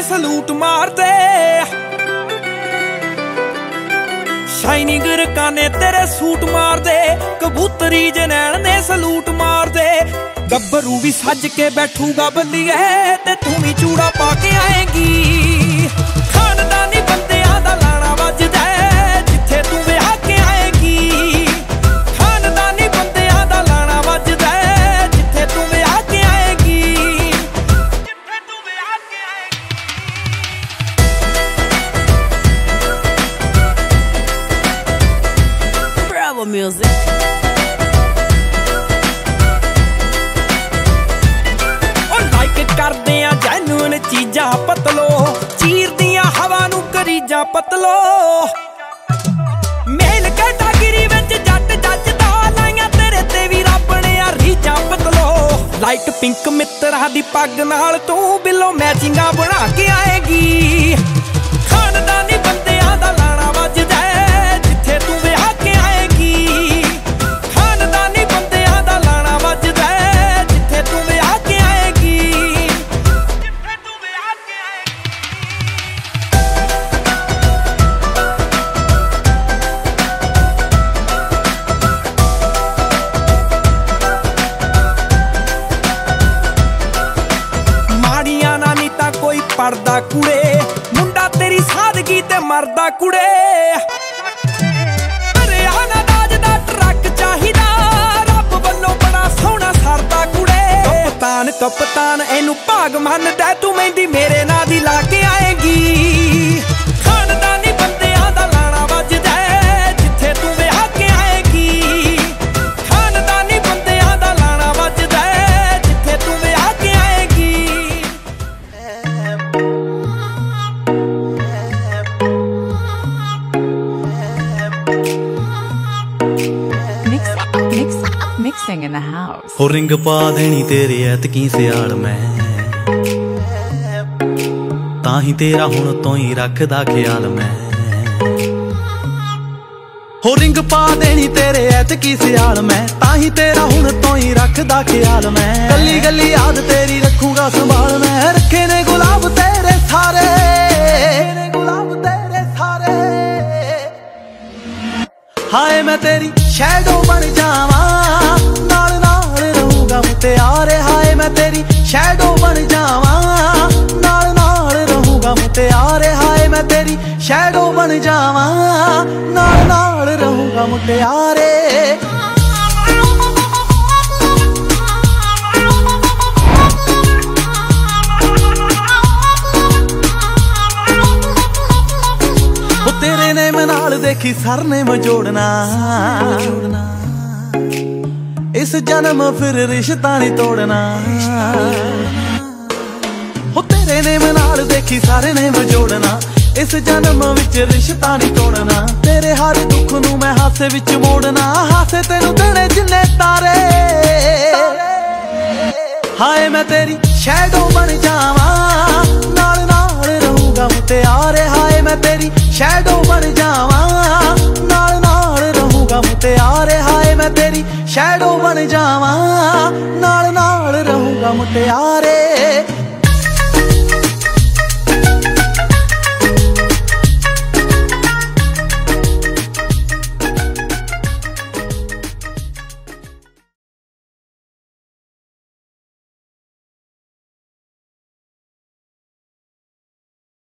Salute मार दे। Shining रकाने तेरे suit मार दे, कबूतरी जनैन ने सलूट मार दे। गब्बरू भी सज के बैठूगा बल्लिए, ते तू भी चूड़ा पा के आएगी। खानदानी बंदियां दा लाना वजदा जिथे तू विआह के आएगी। खानदानी बंदियां दा लाना वजदा जिथे तू विआह के आएगी। जिथे तू विआह के आएगी। Bravo music। करदे आ जैनुअन चीजां पतलो, चीर दियां हवा नू करीजां पतलो। मेल कैटागिरी विच जट जजदा, लाइयां तेरे ते भी रब ने आ रीजां पतलो। लाइट पिंक मित्तरा दी पग नाल तू बिलो मैचिंगां बना के आएगी। खानदानी बंदियां दा लाना वजदा जिथे तू विआह के आएगी। खानदानी बंदियां दा लाना वजदा जिथे तू विआह के आएगी। कोई पढ़दा कुड़े, मुंडा तेरी सादगी ते मरदा कुड़े। हरियाणा राज दा ट्रक चाहिदा, रब वल्लों बड़ा सोहना सरदा कुड़े। कप्तान कप्तान एनू भाग मनदा, तू मेहंदी मेरे नां दी ला के आएगी। खानदानी बंदियां दा लाना वजदा जिथे तू विआह के आएगी। खानदानी बंदियां दा लाना वजदा जिथे तू विआह के आएगी। Mixing in the house। हो रिंग पा देनी तेरे ऐतकी सियाल मैं, ताही तेरा हुण तो ही रखदा ख्याल मैं। हो रिंग पा देनी तेरे ऐतकी सियाल मैं, ताही तेरा हुण तो ही रखदा ख्याल मैं। गली गली याद तेरी रखूंगा संभाल मैं, रखे ने गुलाब तेरे सारे, गुलाब तेरे सारे। हाय मैं तेरी शैडो बन जावा, नाल नाल रहूंगा मुटियारे। हाय मैं तेरी शैडो बन जावा, नाल नाल रहूंगा मुटियारे। हाय मैं तेरी शैडो बन जावा, नाल नाल रहूंगा मुटियारे। तेरे ने मैं नाल देखी सर ने मैं जोड़ना, इस जन्म फिर रिश्ता नहीं तोड़ना। हो तेरे ने मैं नाल देखी सारे ने मैं जोड़ना, इस जन्म विच रिश्ता नहीं तोड़ना। तेरे हर दुख नू मैं हासे विच मोड़ना, हासे तेनू देने जिन्ने तारे। हाय मैं तेरी शैडो बन जावा, नाल नाल रहूंगा मुटियारे। हाय मैं तेरी शैडो बन जावा, नाल नाल रहूंगा मुटियारे। हाय मैं तेरी शैडो बन जावा, नाल नाल रहूंगा मुटियारे।